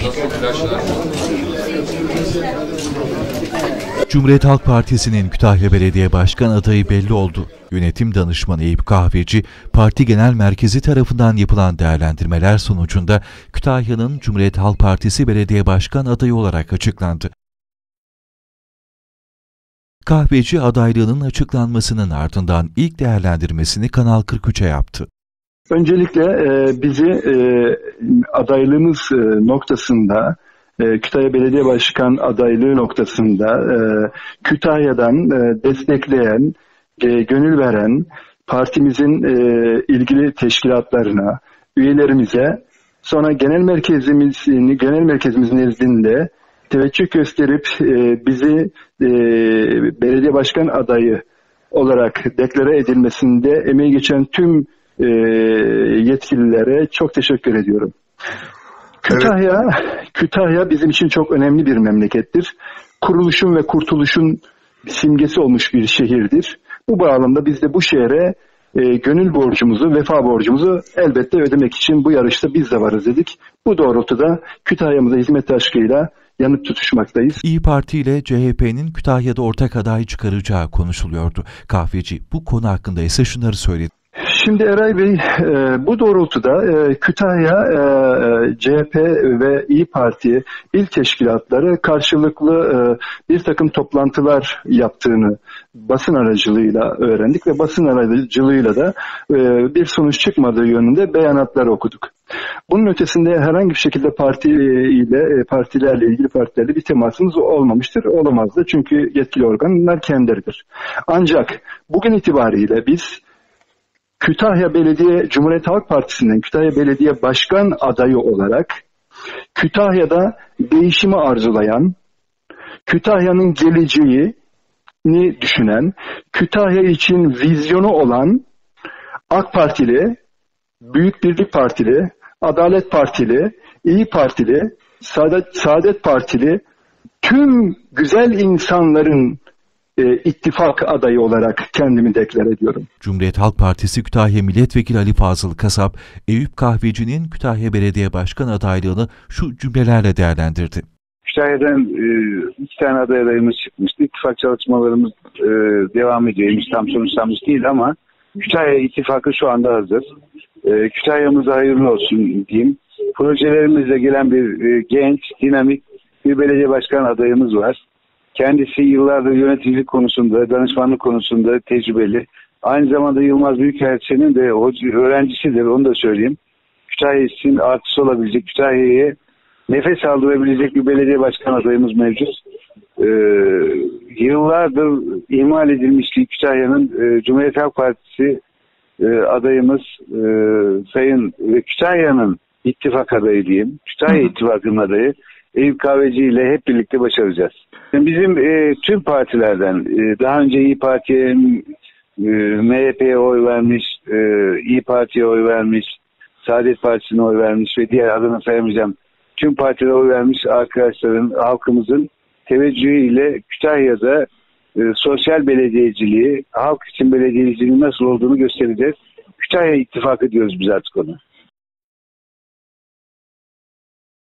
Cumhuriyet Halk Partisi'nin Kütahya Belediye Başkan adayı belli oldu. Yönetim Danışmanı Eyüp Kahveci, parti genel merkezi tarafından yapılan değerlendirmeler sonucunda Kütahya'nın Cumhuriyet Halk Partisi Belediye Başkan adayı olarak açıklandı. Kahveci adaylığının açıklanmasının ardından ilk değerlendirmesini Kanal 43'e yaptı. Öncelikle bizi adaylığımız noktasında, Kütahya Belediye Başkan adaylığı noktasında Kütahya'dan destekleyen, gönül veren partimizin ilgili teşkilatlarına, üyelerimize, sonra genel merkezimiz nezdinde teveccüh gösterip bizi belediye başkan adayı olarak deklare edilmesinde emeği geçen tüm yetkililere çok teşekkür ediyorum. Kütahya bizim için çok önemli bir memlekettir. Kuruluşun ve kurtuluşun simgesi olmuş bir şehirdir. Bu bağlamda biz de bu şehre gönül borcumuzu, vefa borcumuzu elbette ödemek için bu yarışta biz de varız dedik. Bu doğrultuda Kütahya'mıza hizmet aşkıyla yanıp tutuşmaktayız. İYİ Parti ile CHP'nin Kütahya'da ortak aday çıkaracağı konuşuluyordu. Kahveci bu konu hakkında ise şunları söyledi. Şimdi Eray Bey, bu doğrultuda Kütahya CHP ve İYİ Parti il teşkilatları karşılıklı bir takım toplantılar yaptığını basın aracılığıyla öğrendik ve basın aracılığıyla da bir sonuç çıkmadığı yönünde beyanatlar okuduk. Bunun ötesinde herhangi bir şekilde partilerle ilgili bir temasımız olmamıştır, olamazdı. Çünkü yetkili organlar kendileridir. Ancak bugün itibariyle biz Cumhuriyet Halk Partisi'nin Kütahya Belediye Başkan adayı olarak Kütahya'da değişimi arzulayan, Kütahya'nın geleceğini düşünen, Kütahya için vizyonu olan AK Partili, Büyük Birlik Partili, Adalet Partili, İYİ Partili, Saadet Partili tüm güzel insanların ittifak adayı olarak kendimi deklar ediyorum. Cumhuriyet Halk Partisi Kütahya Milletvekili Ali Fazıl Kasap, Eyüp Kahveci'nin Kütahya Belediye Başkan adaylığını şu cümlelerle değerlendirdi. Kütahya'dan 2 tane adayımız çıkmıştı. İttifak çalışmalarımız devam ediyor. Henüz tam sonuçlanmış değil ama Kütahya ittifakı şu anda hazır. Kütahya'mıza hayırlı olsun diyeyim. Projelerimizle gelen bir genç, dinamik bir belediye başkan adayımız var. Kendisi yıllardır yöneticilik konusunda, danışmanlık konusunda tecrübeli. Aynı zamanda Yılmaz Büyükelçinin de öğrencisidir, onu da söyleyeyim. Kütahya için artısı olabilecek, Kütahya'ya nefes aldırabilecek bir belediye başkan adayımız mevcut. Yıllardır ihmal edilmişliği Kütahya'nın Cumhuriyet Halk Partisi adayımız Sayın ve Kütahya'nın ittifak adayı diyeyim. Kütahya ittifakının adayı Eyüp Kahveci ile hep birlikte başaracağız. Bizim tüm partilerden daha önce İYİ Parti'ye, MHP'ye oy vermiş, İYİ Parti'ye oy vermiş, Saadet Partisi'ne oy vermiş ve diğer adını sayamayacağım tüm partilere oy vermiş arkadaşların, halkımızın teveccühüyle Kütahya'da sosyal belediyeciliği, halk için belediyeciliğin nasıl olduğunu göstereceğiz. Kütahya ittifakı diyoruz biz artık ona.